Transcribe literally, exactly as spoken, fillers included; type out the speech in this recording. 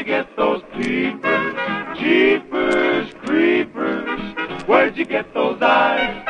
get those peepers? Jeepers creepers, where'd you get those eyes?